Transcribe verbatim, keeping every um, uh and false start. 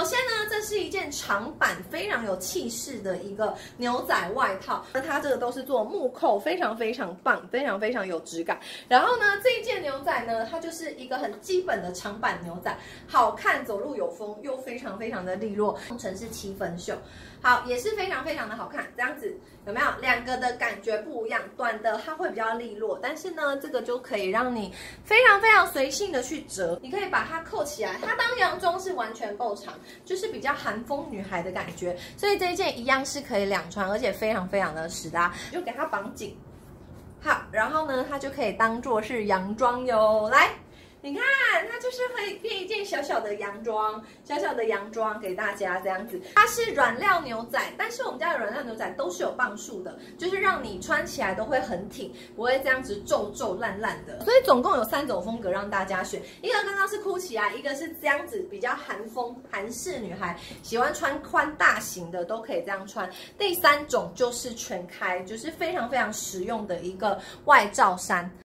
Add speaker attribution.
Speaker 1: 先呢，这是一件长版非常有气势的一个牛仔外套，那它这个都是做木扣，非常非常棒，非常非常有质感。然后呢，这一件牛仔呢，它就是一个很基本的长版牛仔，好看，走路有风，又非常非常的利落，工程是七分袖，好，也是非常非常的好看。这样子有没有？两个的感觉不一样，短的它会比较利落，但是呢，这个就可以让你非常非常随性的去折，你可以把它扣起来，它当洋装是完全够长，就是比较韩风女孩的感觉。所以这一件一样是可以两穿，而且非常非常的实搭，就给它绑紧。好，然后呢，它就可以当做是洋装哟。来，你看，它就是可以变一件小小的洋装，小小的洋装给大家这样子。它是软料牛仔，但是我们家的软料牛仔都是有磅数的，就是让你穿起来都会很挺，不会这样子皱皱烂烂的。所以总共有三种风格让大家选，一个刚刚是箍起来，一个是这样子比较韩风，韩式女孩喜欢穿宽大型的都可以这样穿。第三种就是全开，就是非常非常实用的一个外罩衫。